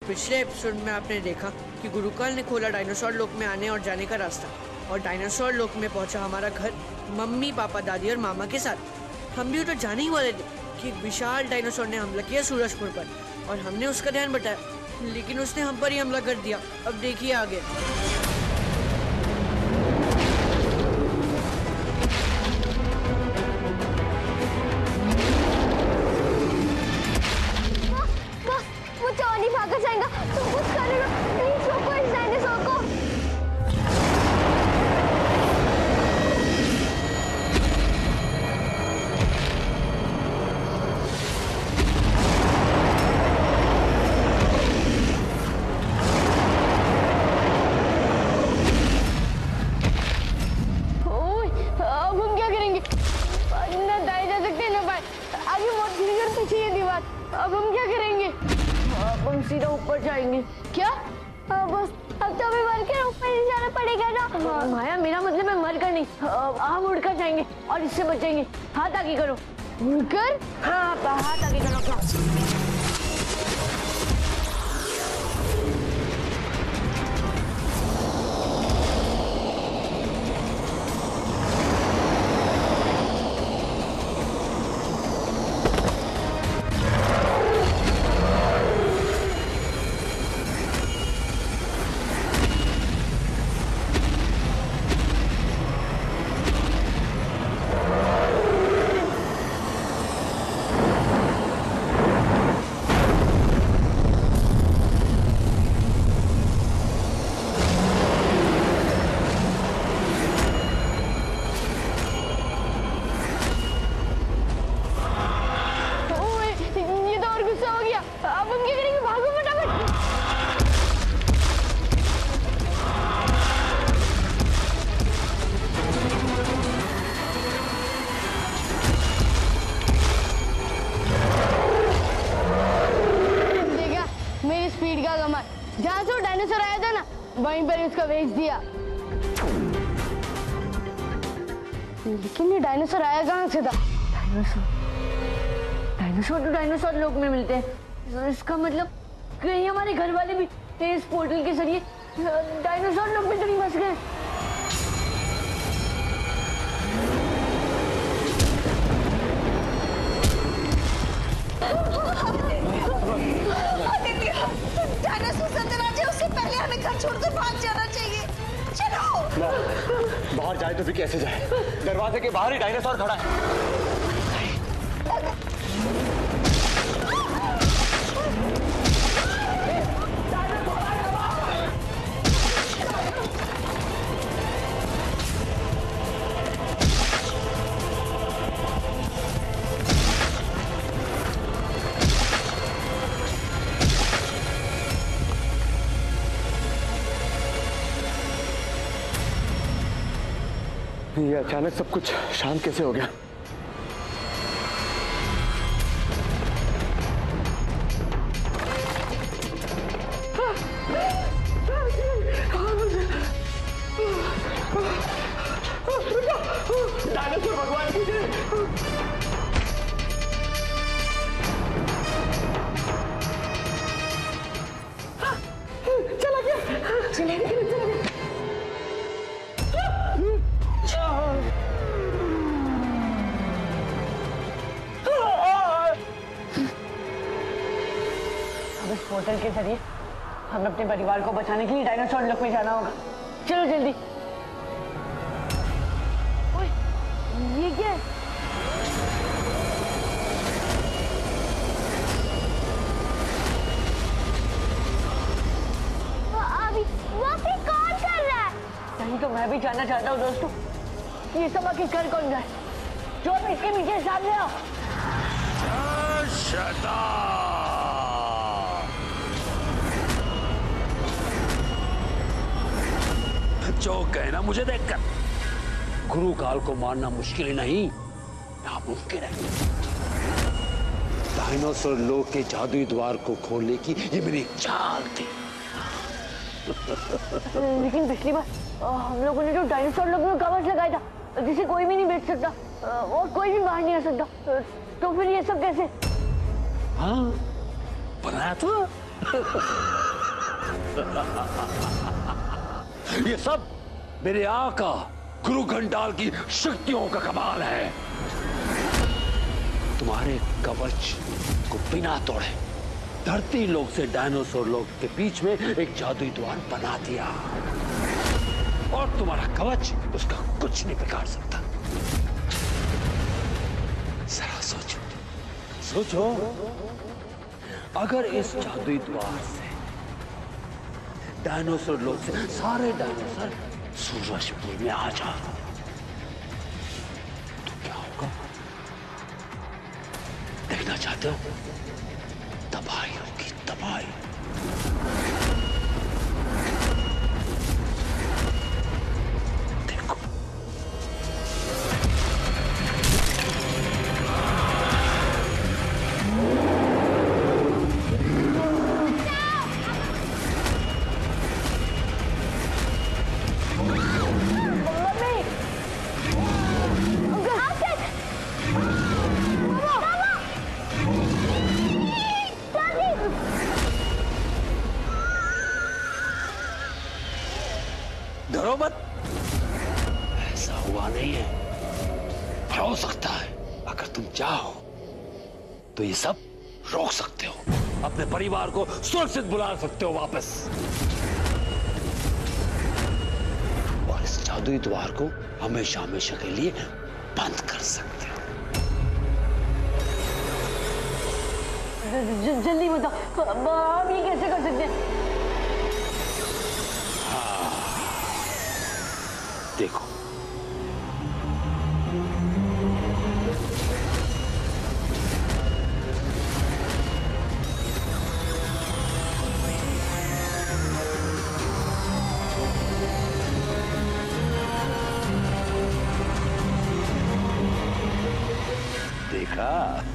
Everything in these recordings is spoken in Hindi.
पिछले एपिसोड में आपने देखा कि गुरुकाल ने खोला डायनासोर लोक में आने और जाने का रास्ता, और डायनासोर लोक में पहुंचा हमारा घर मम्मी, पापा, दादी और मामा के साथ। हम भी तो जाने ही वाले थे कि एक विशाल डायनासोर ने हमला किया सूरजपुर पर, और हमने उसका ध्यान बटाया, लेकिन उसने हम पर ही हमला कर दिया। अब देखिए आगे। अब हम क्या करेंगे? अब हम सीधा ऊपर जाएंगे। क्या? बस अब तो हमें मर कर ऊपर ही जाना पड़ेगा ना। माया, मेरा मतलब है मर कर नहीं, हम उड़कर जाएंगे और इससे बचेंगे। हाथ आगे करो। उड़कर? हाँ, हाथ आगे करो अपना। जहाँ से वो डायनासोर आया था ना, वहीं पर उसका भेज दिया। लेकिन ये डायनासोर आया कहाँ से था? डायनासोर तो डायनासोर लोक में मिलते हैं, तो इसका मतलब कहीं हमारे घर वाले भी इस पोर्टल के जरिए डायनासोर लोक में तो नहीं फंस गए। छोड़कर भाग जाना चाहिए। चलो। बाहर जाए तो भी कैसे जाए? दरवाजे के बाहर ही डायनासोर खड़ा है। ये अचानक सब कुछ शांत कैसे हो गया? डायनासोर भगवान की जय। चला गया, चला गया। इस पोर्टल के जरिए हम अपने परिवार को बचाने के लिए डायनासोर लोक में जाना होगा। चलो जल्दी। ओए, ये क्या है? अभी कौन कर रहा है? नहीं तो मैं भी जानना चाहता हूँ दोस्तों, ये सब आखिर कर कौन जाए? जो अब इसके नीचे सामने आओ। जो कहना मुझे देखकर गुरु काल को मारना मुश्किल ही नहीं, नामुमकिन है। डायनासोर लोक के जादुई द्वार को खोलने की ये मेरी चाल थी। लेकिन पिछली बार हम लोगों ने जो डायनासोर लोक में कवच लगाया था, जिसे कोई भी नहीं बेच सकता और कोई भी बाहर नहीं आ सकता, तो फिर ये सब कैसे? हाँ, बनाया तो ये सब मेरे आका गुरु घंटाल की शक्तियों का कमाल है। तुम्हारे कवच को बिना तोड़े धरती लोक से डायनासोर लोक के बीच में एक जादुई द्वार बना दिया, और तुम्हारा कवच उसका कुछ नहीं बिगाड़ सकता। जरा सोचो, सोचो, अगर इस जादुई द्वार से डायनासोर लोक से सारे डायनासोर सूरजपुर में आ जाओ तो क्या होगा? देखना चाहते हो? तबाही होगी, तबाही। देखो, डरो मत, ऐसा हुआ नहीं है। हो सकता है, अगर तुम चाहो तो ये सब रोक सकते हो, अपने परिवार को सुरक्षित बुला सकते हो वापस, और इस जादुई द्वार को हमेशा हमेशा के लिए बंद कर सकते हो। जल्दी बताओ, हम ये कैसे कर सकते हैं? देखो, देखा?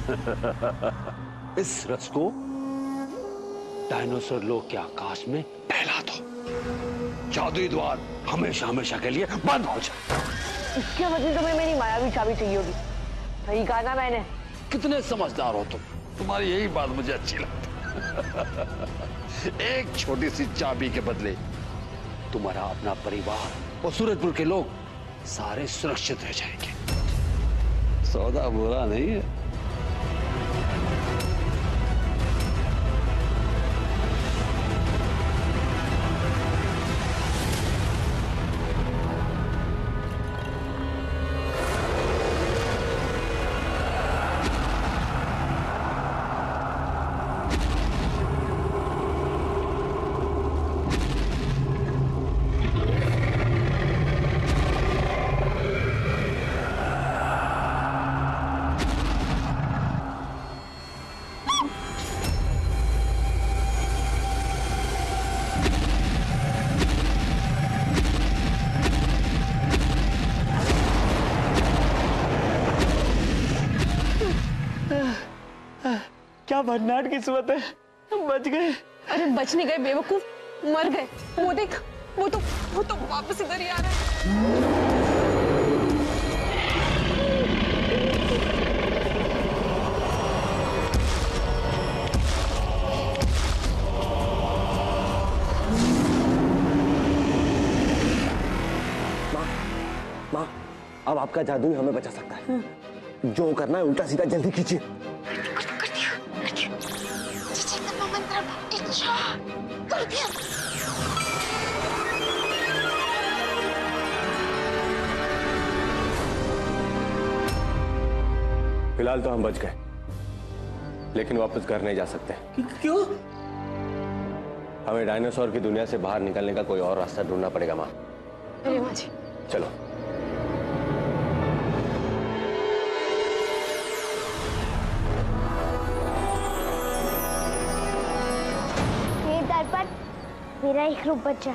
इस रस को डायनासोर लोक के आकाश में फैला दो, जादुई द्वार हमेशा हमेशा के लिए बंद हो जाए। इसके बदले तुम्हें मेरी मायावी चाबी चाहिए होगी, सही कहा ना मैंने? कितने समझदार हो तुम, तुम्हारी यही बात मुझे अच्छी लगती। एक छोटी सी चाबी के बदले तुम्हारा अपना परिवार और सूरजपुर के लोग सारे सुरक्षित रह जाएंगे। सौदा बुरा नहीं है। क्या भन्नाट किस्मत है, बच गए। अरे बच नहीं गए बेवकूफ, मर गए। वो देख, वो तो वापस इधर ही आ रहा है। माँ, अब आपका जादू ही हमें बचा सकता है। जो करना है उल्टा सीधा जल्दी कीजिए। फिलहाल तो हम बच गए, लेकिन वापस घर नहीं जा सकते। क्यों? हमें डायनासोर की दुनिया से बाहर निकलने का कोई और रास्ता ढूंढना पड़ेगा माँ। अरे माँ जी, चलो। ये दर्पण मेरा एक रूप बच्चा।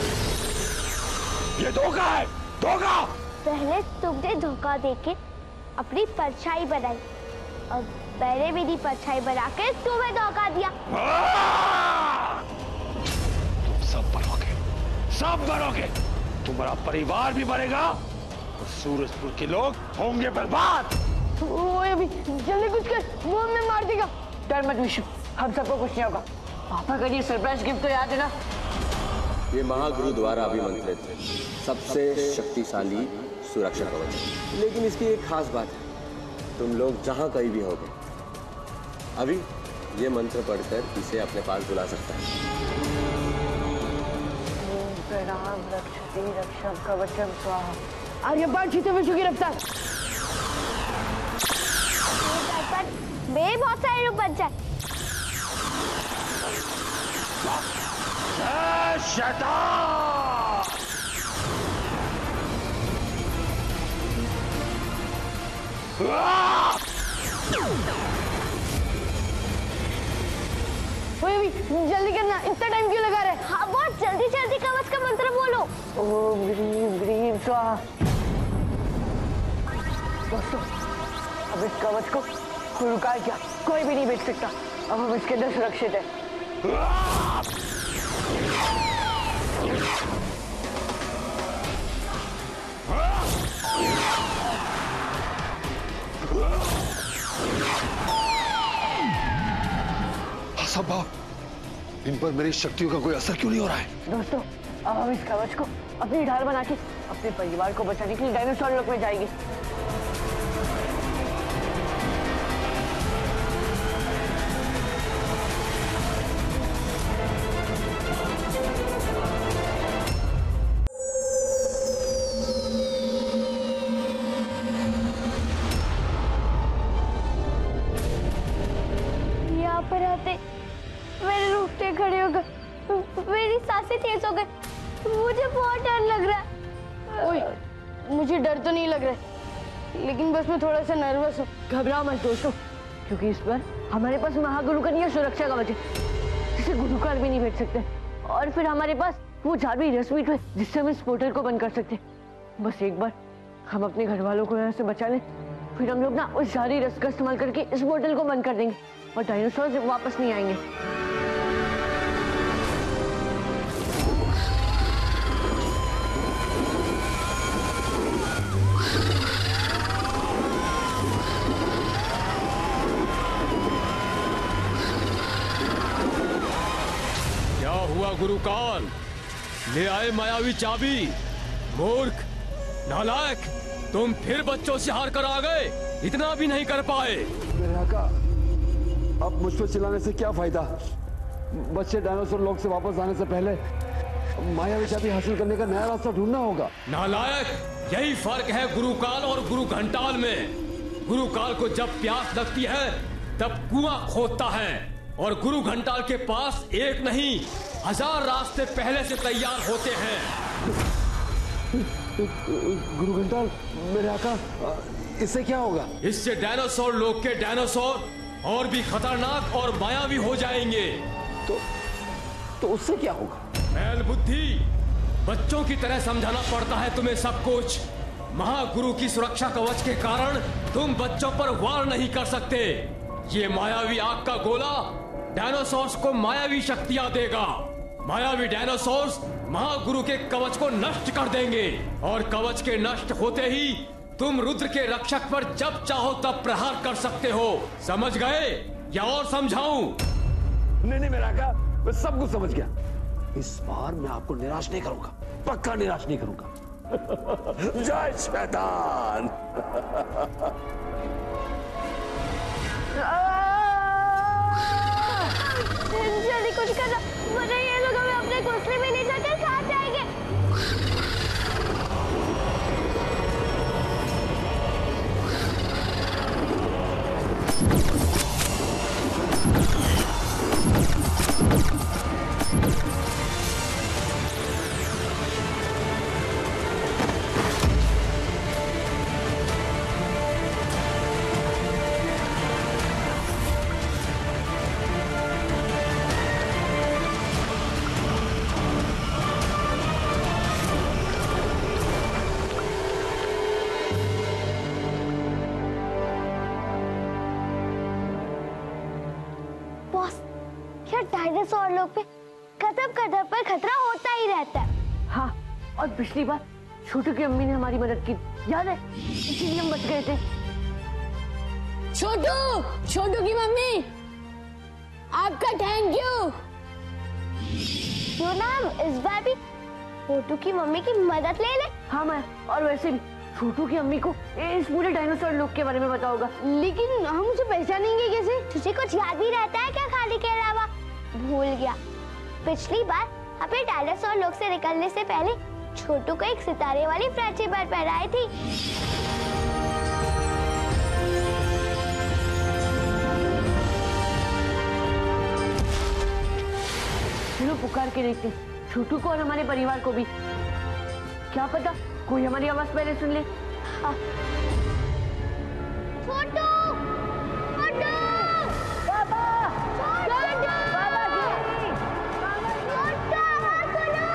ये धोखा है, धोखा। पहले तुमने धोखा देके अपनी परछाई बनाई और मैंने मेरी परछाई बना के तुम्हें धोखा दिया। तुम सब मरोगे, सब मरोगे। तुम्हारा परिवार भी मरेगा और सूरजपुर के लोग होंगे बर्बाद। ओए अभी जल्दी कुछ कर, वो हमें मार देगा। डर मत विशु, हम सबको कुछ नहीं होगा। पापा का ये सरप्राइज गिफ्ट तो याद है ना? ये महागुरु द्वारा अभिमंत्रित सबसे शक्तिशाली सुरक्षा कवच। लेकिन इसकी एक खास बात है, तुम लोग जहां कहीं भी होगे, अभी ये मंत्र पढ़कर इसे अपने पास बुला सकता है। प्रणाम रक्षति रक्षम कवचम स्वाहा। आगे बढ़ जीते विशु की रफ्तार। मेरे बहुत सारे रूप बन जाए। शैतान! ओए अभी जल्दी करना, इतना टाइम क्यों लगा रहे? हाँ बहुत जल्दी जल्दी कवच का मंत्र बोलो। ओम ह्रीम ह्रीम स्वाहा। दोस्तों, अब इस कवच को गुरुकाल क्या कोई भी नहीं बेच सकता। अब हम इसके अंदर सुरक्षित है। असंभव, इन पर मेरी शक्तियों का कोई असर क्यों नहीं हो रहा है? दोस्तों, अब हम इस कवच को अपनी ढाल बना के अपने परिवार को बचाने के लिए डायनासोर लोक में जाएंगे। यहाँ पर आते मेरे रूठते खड़े हो गए, मेरी सांसें तेज हो गई, मुझे बहुत डर लग रहा है। ओए, मुझे डर तो नहीं लग रहा है, लेकिन बस मैं थोड़ा सा नर्वस हूँ। घबराओ मत दोस्तों, क्योंकि इस बार हमारे पास महागुरु का ये सुरक्षा कवच है, जिसे गुरुकाल भी नहीं भेज सकते। और फिर हमारे पास वो जादुई रस भी है, जिससे हम इस पोर्टल को बंद कर सकते। बस एक बार हम अपने घर वालों को यहाँ से बचा लें, फिर हम लोग ना उस जादुई रस का इस्तेमाल करके इस पोर्टल को बंद कर देंगे और डायनासोर वापस नहीं आएंगे। क्या हुआ गुरुकाल? ले आए मायावी चाबी? मूर्ख, नालायक, तुम फिर बच्चों से हार कर आ गए, इतना भी नहीं कर पाए। मेरे आका, अब मुझ पर चिल्लाने से क्या फायदा? बच्चे डायनासोर लोक से वापस आने से पहले मायावी चाबी हासिल करने का नया रास्ता ढूंढना होगा। नालायक, यही फर्क है गुरुकाल और गुरु घंटाल में। गुरुकाल को जब प्यास लगती है तब कुआं खोदता है, और गुरु घंटाल के पास एक नहीं 1000 रास्ते पहले से तैयार होते हैं। गुरु घंटाल, मेरे आका, इससे क्या होगा? इससे डायनासोर लोक के डायनासोर और भी खतरनाक और मायावी हो जाएंगे। तो उससे क्या होगा? बैल बुद्धि, बच्चों की तरह समझाना पड़ता है तुम्हें सब कुछ। महागुरु की सुरक्षा कवच के कारण तुम बच्चों पर वार नहीं कर सकते। ये मायावी आग का गोला डायनासोर्स को मायावी शक्तियां देगा। मायावी डायनासोर्स महागुरु के कवच को नष्ट कर देंगे, और कवच के नष्ट होते ही तुम रुद्र के रक्षक पर जब चाहो तब प्रहार कर सकते हो। समझ गए या और समझाऊं? नहीं मेरा आका, मैं सब कुछ समझ गया। इस बार मैं आपको निराश नहीं करूंगा, पक्का निराश नहीं करूंगा। जय शैतान। जल्दी कुछ करना, वरना ये लोग हमें अपने घोंसले में ले जाकर खा जाएंगे। डायनासोर लोग पे कदम कदम पर खतरा होता ही रहता है। हाँ, और पिछली बार छोटू की अम्मी ने हमारी मदद की, याद है? इसीलिए हम बच गए थे। छोटू की मम्मी, आपका थैंक यू। क्यों ना हम इस बार भी छोटू की मम्मी की मदद ले ले। हाँ मैं, और वैसे भी छोटू की अम्मी को इस पूरे डायनासोर लोग के बारे में पता होगा। लेकिन हम उसे पहचानेंगे कैसे? तुझे कुछ याद भी रहता है क्या खाली के अलावा? भूल गया, पिछली बार अपने डायनासोर लोग से निकलने से पहले छोटू को एक सितारे वाली फ्रेंची पर पहनाई थी। चलो पुकार के देखते, छोटू को और हमारे परिवार को भी। क्या पता कोई हमारी आवाज पहले सुन ले। हाँ। छोटू! छोटू! पापा! छोटू! पापा जी! छोटू, आवाज सुनो!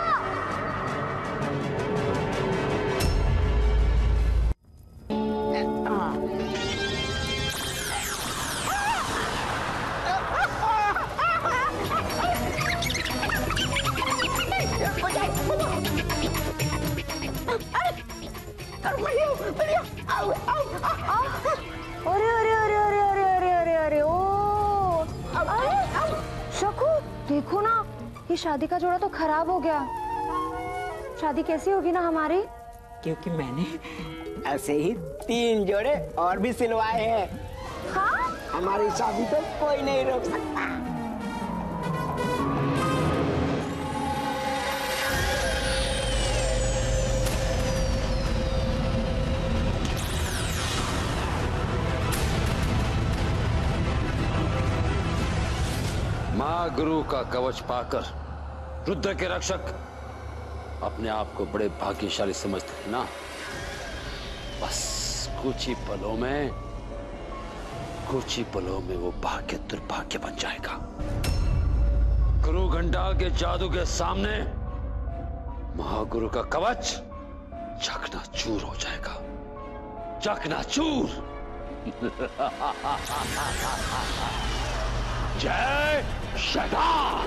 अरे अरे अरे अरे अरे अरे अरे अरे ओ शकू, देखो ना, ये शादी का जोड़ा तो खराब हो गया। शादी कैसी होगी ना हमारी? क्योंकि मैंने ऐसे ही 3 जोड़े और भी सिलवाए हैं। हाँ? हमारी शादी तो कोई नहीं रोक सकता। महागुरु का कवच पाकर रुद्र के रक्षक अपने आप को बड़े भाग्यशाली समझते हैं ना। बस कुछ ही पलों में वो भाग्य दुर्भाग्य बन जाएगा। गुरु घंटाल के जादू के सामने महागुरु का कवच चकनाचूर हो जाएगा, चकनाचूर। जय शैतान।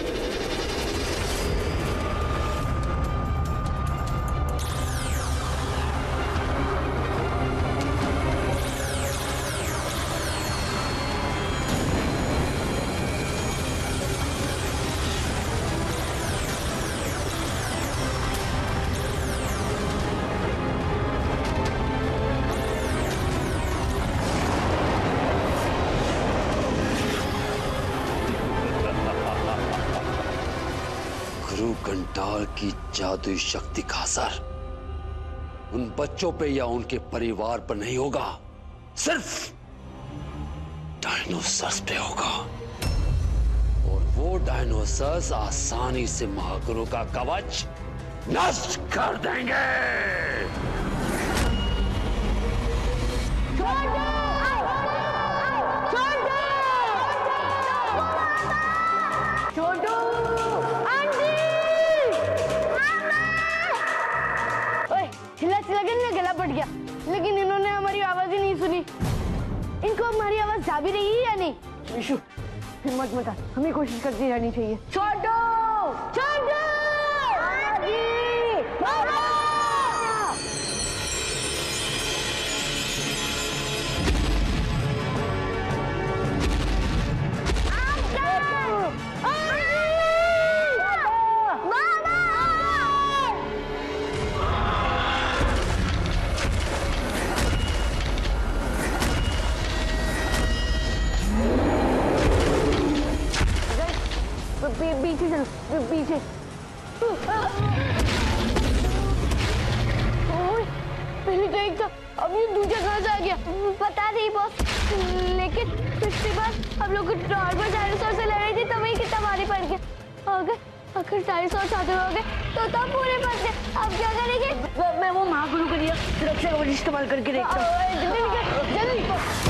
घंटाल की जादुई शक्ति का असर उन बच्चों पे या उनके परिवार पर नहीं होगा, सिर्फ डायनोसर्स पे होगा। और वो डायनोसर्स आसानी से महागुरु का कवच नष्ट कर देंगे। गला पड़ गया, लेकिन इन्होंने हमारी आवाज ही नहीं सुनी। इनको हमारी आवाज जा भी रही है या नहीं? विशु, हिम्मत मत हार, हमें कोशिश करती रहनी चाहिए। छोटू! छोटू! मामा! पीछे चलो, पीछे। पहले तो एक था, अब ये दूसरा कहाँ से आ गया? पता नहीं बॉस, लेकिन पिछली बार हम लोग नॉर्मल डायनासोर से लड़ रहे थे तब ही कितना भारी पड़ गया। अगर डायनासोर साथ हो गए तो तब पूरे फंस गए। अब क्या करेंगे? मैं वो महागुरु के लिए सुरक्षा कवच इस्तेमाल करके देखता हूँ। जल्दी।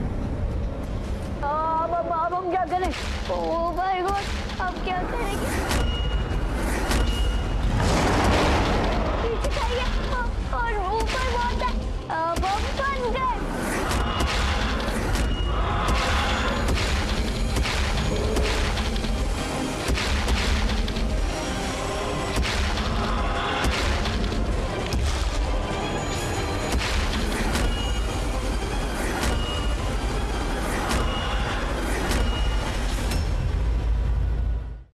अब हम क्या करें? ओ भाई गॉड, अब क्या करेंगे?